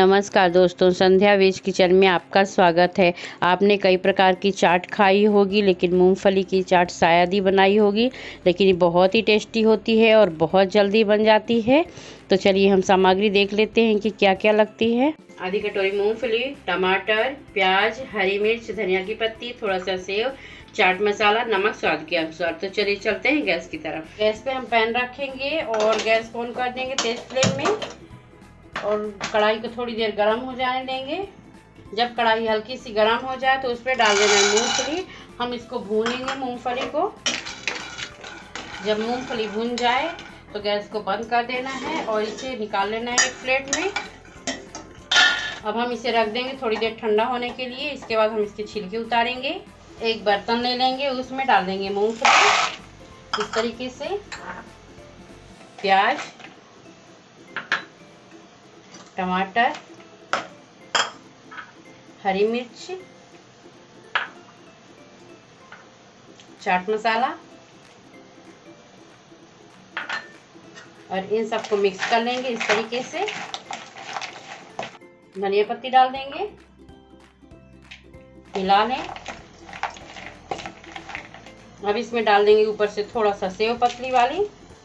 नमस्कार दोस्तों, संध्या veg kitchen में आपका स्वागत है। आपने कई प्रकार की चाट खाई होगी, लेकिन मूंगफली की चाट शायद ही बनाई होगी। लेकिन ये बहुत ही टेस्टी होती है और बहुत जल्दी बन जाती है। तो चलिए हम सामग्री देख लेते हैं कि क्या क्या लगती है। आधी कटोरी मूंगफली, टमाटर, प्याज, हरी मिर्च, धनिया की पत्ती, थोड़ा सा सेव, चाट मसाला, नमक स्वाद के अनुसार। तो चलिए चलते हैं गैस की तरफ। गैस पे हम पैन रखेंगे और गैस को ऑन कर देंगे तेज फ्लेम में और कढ़ाई को थोड़ी देर गर्म हो जाने देंगे। जब कढ़ाई हल्की सी गर्म हो जाए तो उस पर डाल देना है मूंगफली। हम इसको भूनेंगे मूंगफली को। जब मूंगफली भून जाए तो गैस को बंद कर देना है और इसे निकाल लेना है एक प्लेट में। अब हम इसे रख देंगे थोड़ी देर ठंडा होने के लिए। इसके बाद हम इसके छिलके उतारेंगे। एक बर्तन ले लेंगे, उसमें डाल देंगे मूंगफली इस तरीके से, प्याज, टमाटर, हरी मिर्च, चाट मसाला और इन सबको मिक्स कर लेंगे इस तरीके से। धनिया पत्ती डाल देंगे, मिला लें। अब इसमें डाल देंगे ऊपर से थोड़ा सा सेव पतली वाली।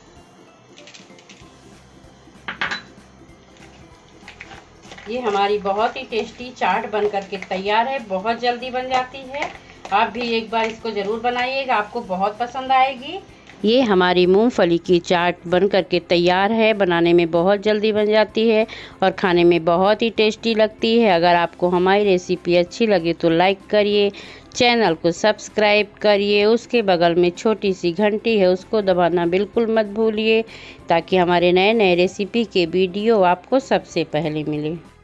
ये हमारी बहुत ही टेस्टी चाट बन करके तैयार है। बहुत जल्दी बन जाती है। आप भी एक बार इसको ज़रूर बनाइएगा, आपको बहुत पसंद आएगी। ये हमारी मूंगफली की चाट बन करके तैयार है। बनाने में बहुत जल्दी बन जाती है और खाने में बहुत ही टेस्टी लगती है। अगर आपको हमारी रेसिपी अच्छी लगे तो लाइक करिए, चैनल को सब्सक्राइब करिए। उसके बगल में छोटी सी घंटी है, उसको दबाना बिल्कुल मत भूलिए, ताकि हमारे नए नए रेसिपी के वीडियो आपको सबसे पहले मिले।